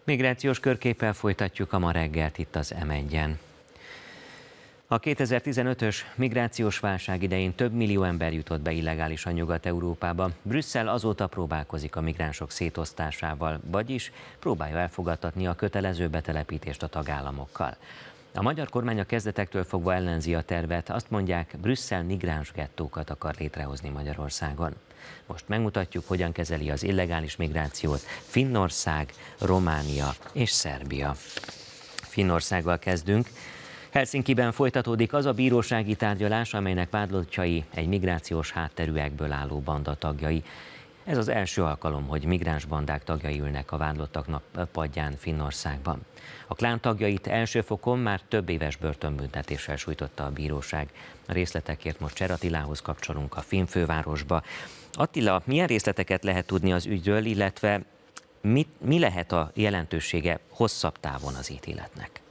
Migrációs körképpel folytatjuk a ma reggelt itt az M1-en. A 2015-ös migrációs válság idején több millió ember jutott be illegálisan Nyugat-Európába. Brüsszel azóta próbálkozik a migránsok szétosztásával, vagyis próbálja elfogadtatni a kötelező betelepítést a tagállamokkal. A magyar kormány a kezdetektől fogva ellenzi a tervet, azt mondják, Brüsszel migráns gettókat akar létrehozni Magyarországon. Most megmutatjuk, hogyan kezeli az illegális migrációt Finnország, Románia és Szerbia. Finnországgal kezdünk. Helsinkiben folytatódik az a bírósági tárgyalás, amelynek vádlottjai egy migrációs hátterűekből álló banda tagjai. Ez az első alkalom, hogy migráns bandák tagjai ülnek a vádlottaknak padján Finnországban. A klán tagjait első fokon már több éves börtönbüntetéssel sújtotta a bíróság. A részletekért most Cser Attilához kapcsolunk a finn fővárosba. Attila, milyen részleteket lehet tudni az ügyről, illetve mi lehet a jelentősége hosszabb távon az ítéletnek?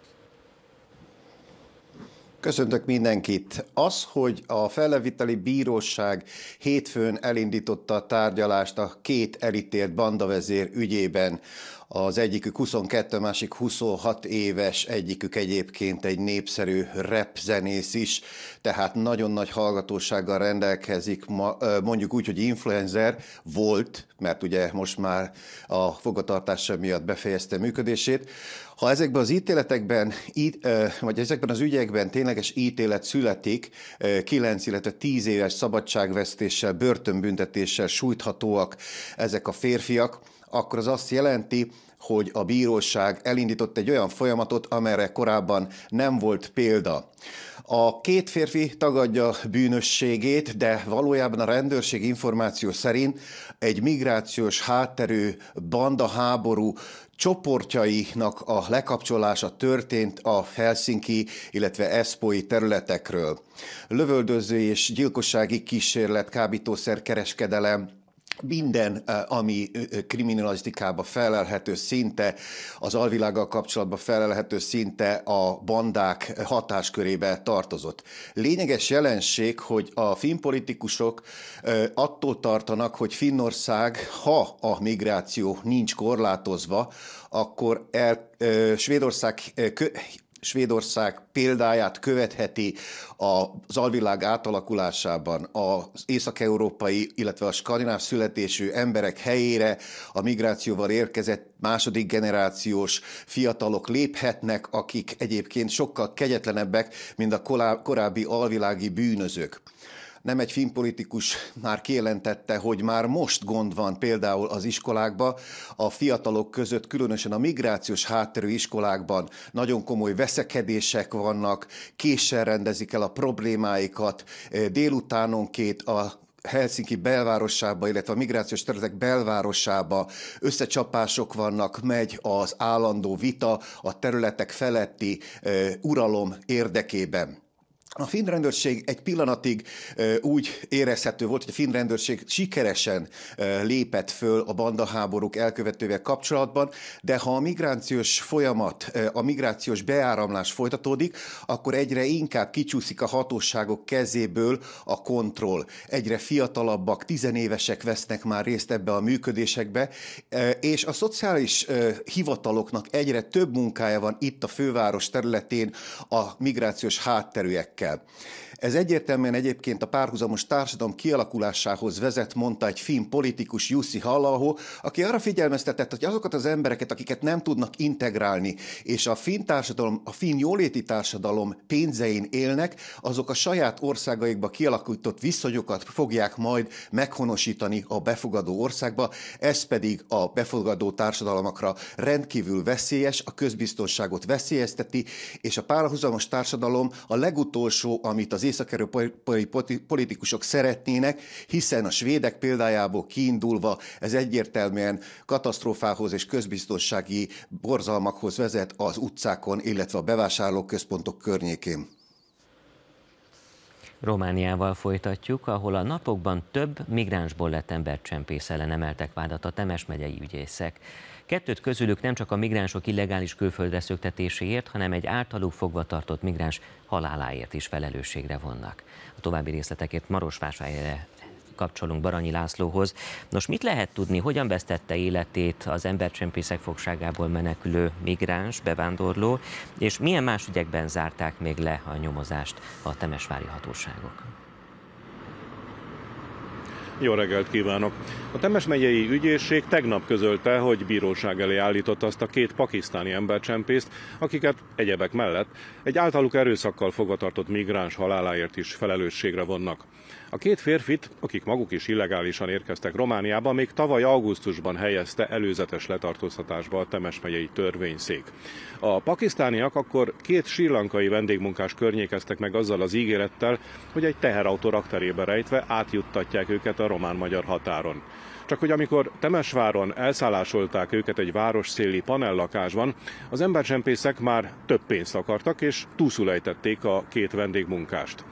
Köszöntök mindenkit! Az, hogy a felleviteli bíróság hétfőn elindította a tárgyalást a két elítélt bandavezér ügyében, az egyikük 22, a másik 26 éves, egyikük egyébként egy népszerű rap zenész is, tehát nagyon nagy hallgatósággal rendelkezik, mondjuk úgy, hogy influencer volt, mert ugye most már a fogvatartása miatt befejezte működését. Ha ezekben az ítéletekben, vagy ezekben az ügyekben tényleges ítélet születik, 9, illetve 10 éves szabadságvesztéssel, börtönbüntetéssel sújthatóak ezek a férfiak, akkor az azt jelenti, hogy a bíróság elindított egy olyan folyamatot, amelyre korábban nem volt példa. A két férfi tagadja bűnösségét, de valójában a rendőrség információ szerint egy migrációs hátterű bandaháború csoportjainak a lekapcsolása történt a helsinki, illetve espói területekről. Lövöldöző és gyilkossági kísérlet, kábítószerkereskedelem, minden, ami kriminalisztikába felelhető szinte, az alvilággal kapcsolatban felelhető szinte a bandák hatáskörébe tartozott. Lényeges jelenség, hogy a finn politikusok attól tartanak, hogy Finnország, ha a migráció nincs korlátozva, akkor Svédország példáját követheti az alvilág átalakulásában, az észak-európai, illetve a skandináv születésű emberek helyére a migrációval érkezett második generációs fiatalok léphetnek, akik egyébként sokkal kegyetlenebbek, mint a korábbi alvilági bűnözők. Nem egy finn politikus már kijelentette, hogy már most gond van például az iskolákban, a fiatalok között, különösen a migrációs hátterű iskolákban nagyon komoly veszekedések vannak, késsel rendezik el a problémáikat, délutánonként a Helsinki belvárosába, illetve a migrációs területek belvárosába összecsapások vannak, megy az állandó vita a területek feletti uralom érdekében. A finn rendőrség egy pillanatig úgy érezhető volt, hogy a finn rendőrség sikeresen lépett föl a bandaháborúk elkövetővel kapcsolatban, de ha a migrációs folyamat, a migrációs beáramlás folytatódik, akkor egyre inkább kicsúszik a hatóságok kezéből a kontroll. Egyre fiatalabbak, tizenévesek vesznek már részt ebbe a működésekbe, és a szociális hivataloknak egyre több munkája van itt a főváros területén a migrációs hátterűekkel. Ez egyértelműen egyébként a párhuzamos társadalom kialakulásához vezet, mondta egy finn politikus, Jussi Halla-aho, aki arra figyelmeztetett, hogy azokat az embereket, akiket nem tudnak integrálni, és a finn társadalom, a finn jóléti társadalom pénzein élnek, azok a saját országaikba kialakított viszonyokat fogják majd meghonosítani a befogadó országba, ez pedig a befogadó társadalmakra rendkívül veszélyes, a közbiztonságot veszélyezteti, és a párhuzamos társadalom a legutolsó, amit az észak-európai politikusok szeretnének, hiszen a svédek példájából kiindulva ez egyértelműen katasztrófához és közbiztonsági borzalmakhoz vezet az utcákon, illetve a bevásárlóközpontok környékén. Romániával folytatjuk, ahol a napokban több migránsból lett embercsempész ellen emeltek vádat a Temes megyei ügyészek. 2 közülük nem csak a migránsok illegális külföldre szöktetéséért, hanem egy általuk fogva tartott migráns haláláért is felelősségre vonnak. A további részletekért Marosvásárhelyre kapcsolunk Baranyi Lászlóhoz. Nos, mit lehet tudni, hogyan vesztette életét az embercsempészek fogságából menekülő migráns, bevándorló, és milyen más ügyekben zárták még le a nyomozást a temesvári hatóságok? Jó reggelt kívánok! A Temes megyei ügyészség tegnap közölte, hogy bíróság elé állította azt a két pakisztáni embercsempészt, akiket egyebek mellett egy általuk erőszakkal fogvatartott migráns haláláért is felelősségre vonnak. A két férfit, akik maguk is illegálisan érkeztek Romániába, még tavaly augusztusban helyezte előzetes letartóztatásba a Temes megyei törvényszék. A pakisztániak akkor két srí lankai vendégmunkás környékeztek meg azzal az ígérettel, hogy egy teherautó rakterébe rejtve átjuttatják őket a román-magyar határon. Csak hogy amikor Temesváron elszállásolták őket egy városszéli panellakásban, az embercsempészek már több pénzt akartak, és túlszul ejtették a két vendégmunkást.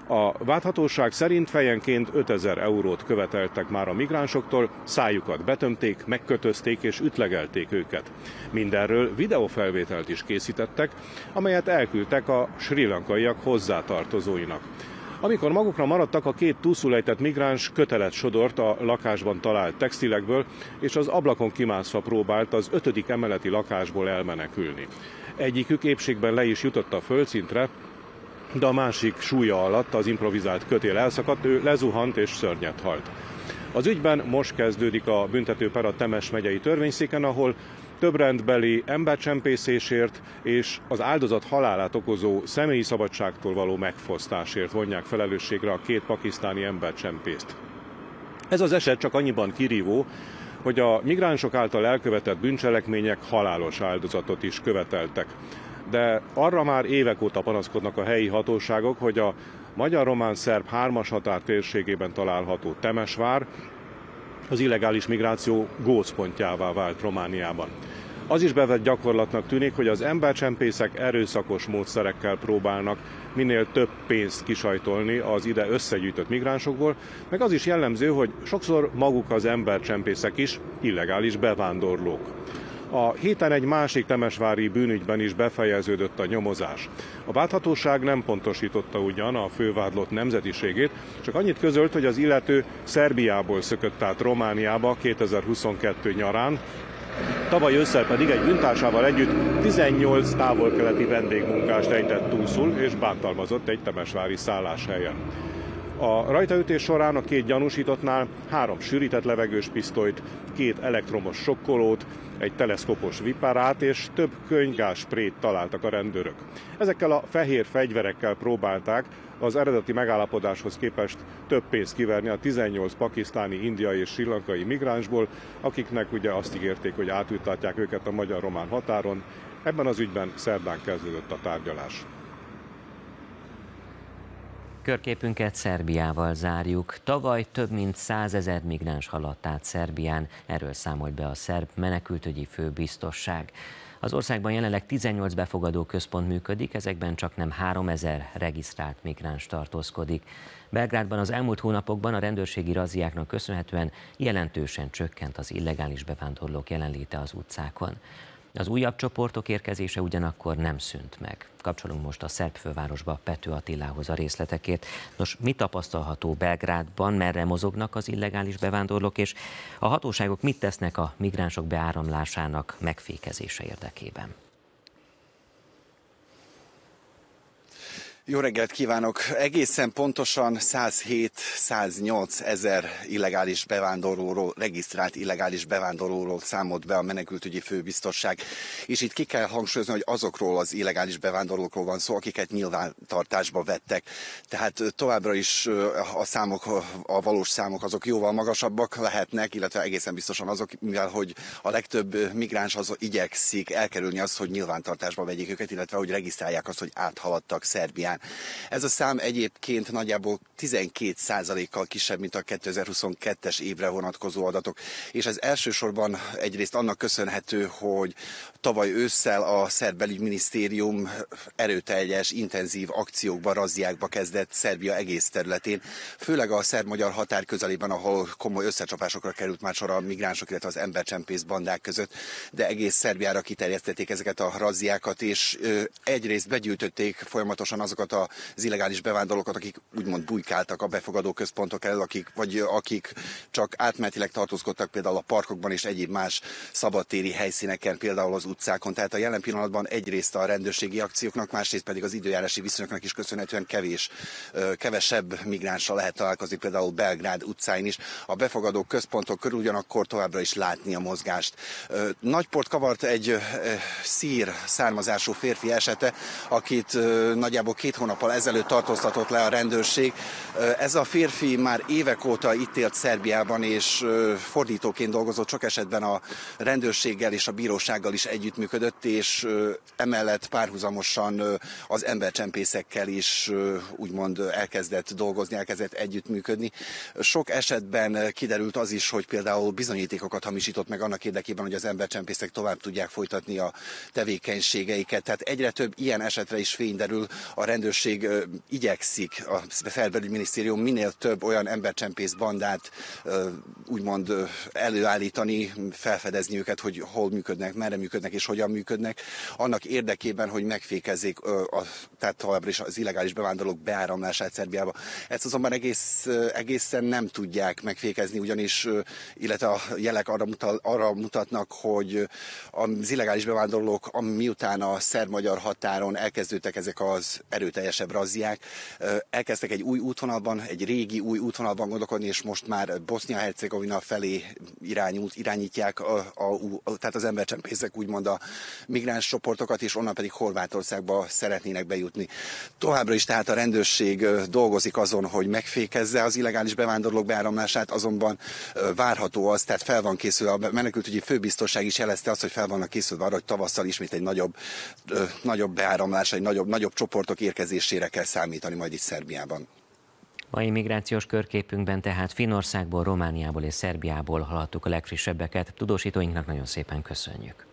A vádhatóság szerint fejenként 5000 eurót követeltek már a migránsoktól, szájukat betömték, megkötözték és ütlegelték őket. Mindenről videófelvételt is készítettek, amelyet elküldtek a srí lankaiak hozzátartozóinak. Amikor magukra maradtak, a két túlszul ejtett migráns kötelet sodort a lakásban talált textilekből, és az ablakon kimászva próbált az 5. emeleti lakásból elmenekülni. Egyikük épségben le is jutott a földszintre, de a másik súlya alatt az improvizált kötél elszakadt, ő lezuhant és szörnyet halt. Az ügyben most kezdődik a büntetőper a Temes megyei törvényszéken, ahol többrendbeli embercsempészésért és az áldozat halálát okozó személyi szabadságtól való megfosztásért vonják felelősségre a két pakisztáni embercsempészt. Ez az eset csak annyiban kirívó, hogy a migránsok által elkövetett bűncselekmények halálos áldozatot is követeltek. De arra már évek óta panaszkodnak a helyi hatóságok, hogy a magyar-román-szerb 3-as határ térségében található Temesvár az illegális migráció gócpontjává vált Romániában. Az is bevett gyakorlatnak tűnik, hogy az embercsempészek erőszakos módszerekkel próbálnak minél több pénzt kisajtolni az ide összegyűjtött migránsokból, meg az is jellemző, hogy sokszor maguk az embercsempészek is illegális bevándorlók. A héten egy másik temesvári bűnügyben is befejeződött a nyomozás. A vádhatóság nem pontosította ugyan a fővádlott nemzetiségét, csak annyit közölt, hogy az illető Szerbiából szökött át Romániába 2022 nyarán, tavaly ősszel pedig egy bűntársával együtt 18 távol-keleti vendégmunkást ejtett túlszul és bántalmazott egy temesvári szálláshelyen. A rajtaütés során a két gyanúsítottnál 3 sűrített levegős pisztolyt, 2 elektromos sokkolót, egy teleszkopos viparát és több könyvgássprét találtak a rendőrök. Ezekkel a fehér fegyverekkel próbálták az eredeti megállapodáshoz képest több pénzt kiverni a 18 pakisztáni, indiai és srí lankai migránsból, akiknek ugye azt ígérték, hogy átültetják őket a magyar-román határon. Ebben az ügyben szerdán kezdődött a tárgyalás. Körképünket Szerbiával zárjuk. Tavaly több mint 100 000 migráns haladt át Szerbián, erről számolt be a szerb menekültügyi főbiztosság. Az országban jelenleg 18 befogadó központ működik, ezekben csaknem 3000 regisztrált migráns tartózkodik. Belgrádban az elmúlt hónapokban a rendőrségi razziáknak köszönhetően jelentősen csökkent az illegális bevándorlók jelenléte az utcákon. Az újabb csoportok érkezése ugyanakkor nem szűnt meg. Kapcsolunk most a szerb fővárosba Pető Attilához a részletekért. Nos, mi tapasztalható Belgrádban, merre mozognak az illegális bevándorlók, és a hatóságok mit tesznek a migránsok beáramlásának megfékezése érdekében? Jó reggelt kívánok! Egészen pontosan 107-108 ezer illegális bevándorlóról, regisztrált illegális bevándorlóról számolt be a menekültügyi főbiztosság. És itt ki kell hangsúlyozni, hogy azokról az illegális bevándorlókról van szó, akiket nyilvántartásba vettek. Tehát továbbra is a számok, a valós számok azok jóval magasabbak lehetnek, illetve egészen biztosan azok, mivel hogy a legtöbb migráns az igyekszik elkerülni azt, hogy nyilvántartásba vegyék őket, illetve hogy regisztrálják azt, hogy áthaladtak Szerbián. Ez a szám egyébként nagyjából 12%-kal kisebb, mint a 2022-es évre vonatkozó adatok, és ez elsősorban egyrészt annak köszönhető, hogy tavaly ősszel a szerb belügyminisztérium erőteljes, intenzív akciókba, razziákba kezdett Szerbia egész területén, főleg a szerb-magyar határ közelében, ahol komoly összecsapásokra került már sor a migránsok, illetve az embercsempész bandák között, de egész Szerbiára kiterjesztették ezeket a razziákat, és egyrészt begyűjtötték folyamatosan azokat azokat az illegális bevándorlókat, akik úgymond bujkáltak a befogadó központok elől, akik csak átmenetileg tartózkodtak például a parkokban és egyéb más szabadtéri helyszíneken, például az utcákon. Tehát a jelen pillanatban egyrészt a rendőrségi akcióknak, másrészt pedig az időjárási viszonyoknak is köszönhetően kevesebb migránssal lehet találkozni, például Belgrád utcáin is. A befogadó központok körül ugyanakkor továbbra is látni a mozgást. Nagy port kavart egy szír származású férfi esete, akit nagyjából 2 hónappal ezelőtt tartóztatott le a rendőrség. Ez a férfi már évek óta itt élt Szerbiában, és fordítóként dolgozott, sok esetben a rendőrséggel és a bírósággal is együttműködött, és emellett párhuzamosan az embercsempészekkel is úgymond elkezdett dolgozni, elkezdett együttműködni. Sok esetben kiderült az is, hogy például bizonyítékokat hamisított meg annak érdekében, hogy az embercsempészek tovább tudják folytatni a tevékenységeiket. Tehát egyre több ilyen esetre is fény derül. A rendőrség igyekszik, a Belügyminisztérium minél több olyan embercsempész bandát úgymond előállítani, felfedezni őket, hogy hol működnek, merre működnek és hogyan működnek, annak érdekében, hogy megfékezzék tehát továbbra is az illegális bevándorlók beáramlását Szerbiába. Ezt azonban egészen nem tudják megfékezni, ugyanis, illetve a jelek arra mutatnak, hogy az illegális bevándorlók, miután a szerb-magyar határon elkezdődtek ezek az erőteljesebb razziák, elkezdtek egy új útvonalban, egy régi új útvonalban gondolkodni, és most már Bosznia-Hercegovina felé irányítják tehát az embercsempészek úgymond a migráns csoportokat, és onnan pedig Horvátországba szeretnének bejutni. Továbbra is tehát a rendőrség dolgozik azon, hogy megfékezze az illegális bevándorlók beáramlását, azonban várható az, tehát fel van készülve, a menekültügyi főbiztosság is jelezte azt, hogy fel vannak készülve arra, hogy tavasszal ismét egy nagyobb beáramlás, egy nagyobb csoportok érkezésére kell számítani majd itt Szerbiában. Mai migrációs körképünkben tehát Finnországból, Romániából és Szerbiából hallhattuk a legfrissebbeket. Tudósítóinknak nagyon szépen köszönjük.